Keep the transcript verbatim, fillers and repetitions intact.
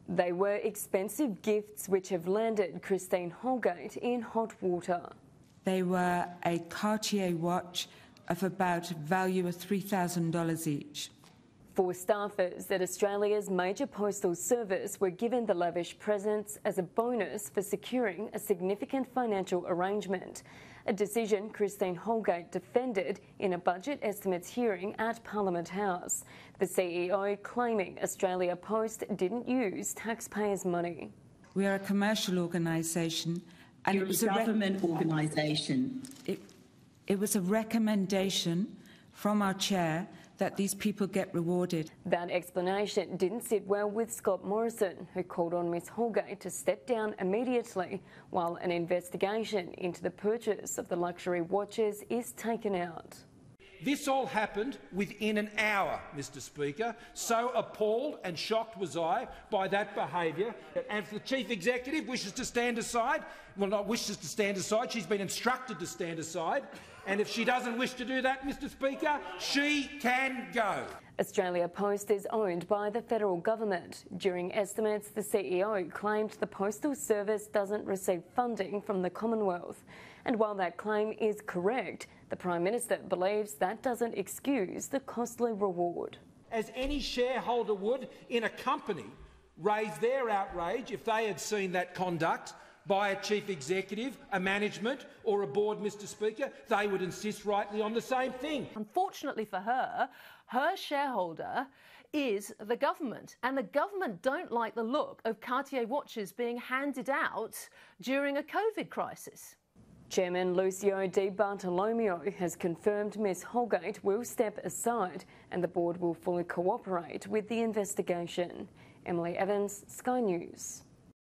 They were expensive gifts which have landed Christine Holgate in hot water. They were a Cartier watch of about value of three thousand dollars each. Four staffers at Australia's major postal service were given the lavish presents as a bonus for securing a significant financial arrangement, a decision Christine Holgate defended in a budget estimates hearing at Parliament House, the C E O claiming Australia Post didn't use taxpayers' money. We are a commercial organisation and You're it was a a government organisation. It, it was a recommendation from our chair that these people get rewarded. That explanation didn't sit well with Scott Morrison, who called on Miss Holgate to step down immediately while an investigation into the purchase of the luxury watches is taken out. This all happened within an hour, Mr Speaker. So appalled and shocked was I by that behaviour. And if the Chief Executive wishes to stand aside, well, not wishes to stand aside, she's been instructed to stand aside. And if she doesn't wish to do that, Mr Speaker, she can go. Australia Post is owned by the federal government. During estimates, the C E O claimed the Postal Service doesn't receive funding from the Commonwealth. And while that claim is correct, the Prime Minister believes that doesn't excuse the costly reward. As any shareholder would in a company raise their outrage if they had seen that conduct by a chief executive, a management or a board, Mr Speaker, they would insist rightly on the same thing. Unfortunately for her, her shareholder is the government, and the government don't like the look of Cartier watches being handed out during a COVID crisis. Chairman Lucio Di Bartolomeo has confirmed Miss Holgate will step aside and the board will fully cooperate with the investigation. Emily Evans, Sky News.